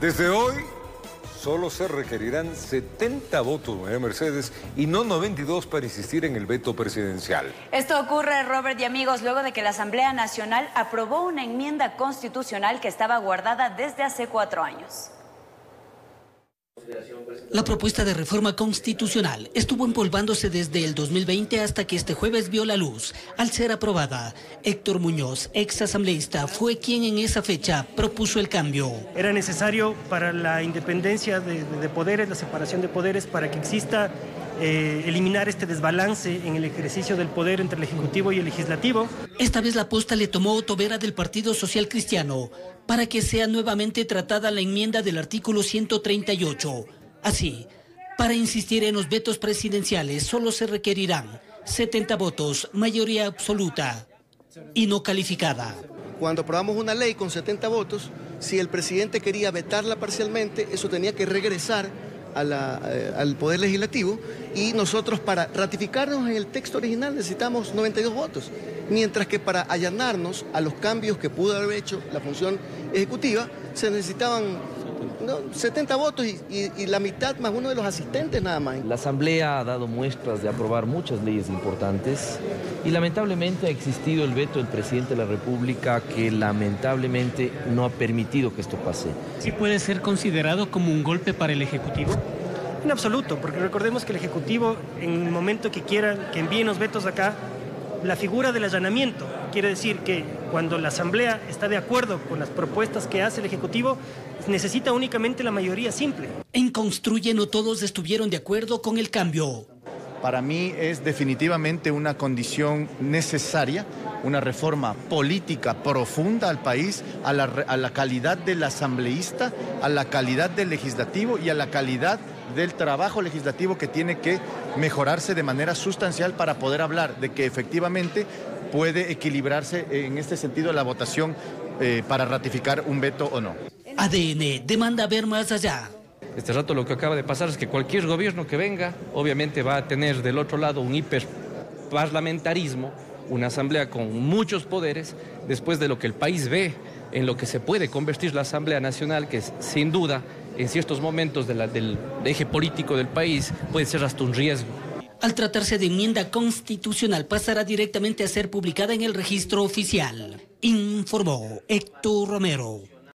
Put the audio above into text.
Desde hoy, solo se requerirán 70 votos, María Mercedes, y no 92 para insistir en el veto presidencial. Esto ocurre, Robert y amigos, luego de que la Asamblea Nacional aprobó una enmienda constitucional que estaba guardada desde hace 4 años. La propuesta de reforma constitucional estuvo empolvándose desde el 2020 hasta que este jueves vio la luz. Al ser aprobada, Héctor Muñoz, ex asambleísta, fue quien en esa fecha propuso el cambio. Era necesario para la independencia de poderes, la separación de poderes, para que exista, eliminar este desbalance en el ejercicio del poder entre el Ejecutivo y el Legislativo. Esta vez la posta le tomó Otto Vera del Partido Social Cristiano para que sea nuevamente tratada la enmienda del artículo 138. Así, para insistir en los vetos presidenciales solo se requerirán 70 votos, mayoría absoluta y no calificada. Cuando aprobamos una ley con 70 votos, si el presidente quería vetarla parcialmente, eso tenía que regresar al Poder Legislativo, y nosotros para ratificarnos en el texto original necesitamos 92 votos, mientras que para allanarnos a los cambios que pudo haber hecho la función ejecutiva se necesitaban 70 votos y la mitad más uno de los asistentes nada más. La Asamblea ha dado muestras de aprobar muchas leyes importantes y lamentablemente ha existido el veto del presidente de la República que lamentablemente no ha permitido que esto pase. ¿Sí puede ser considerado como un golpe para el Ejecutivo? En absoluto, porque recordemos que el Ejecutivo, en el momento que quiera que envíen los vetos acá, la figura del allanamiento quiere decir que cuando la Asamblea está de acuerdo con las propuestas que hace el Ejecutivo, necesita únicamente la mayoría simple. En Construye no todos estuvieron de acuerdo con el cambio. Para mí es definitivamente una condición necesaria, una reforma política profunda al país, a la calidad del asambleísta, a la calidad del legislativo y a la calidad del trabajo legislativo que tiene que mejorarse de manera sustancial para poder hablar de que efectivamente puede equilibrarse en este sentido la votación para ratificar un veto o no. ADN demanda ver más allá. Este rato lo que acaba de pasar es que cualquier gobierno que venga, obviamente va a tener del otro lado un hiperparlamentarismo, una asamblea con muchos poderes, después de lo que el país ve en lo que se puede convertir la Asamblea Nacional, que es, sin duda, en ciertos momentos del eje político del país, puede ser hasta un riesgo. Al tratarse de enmienda constitucional, pasará directamente a ser publicada en el registro oficial, informó Héctor Romero.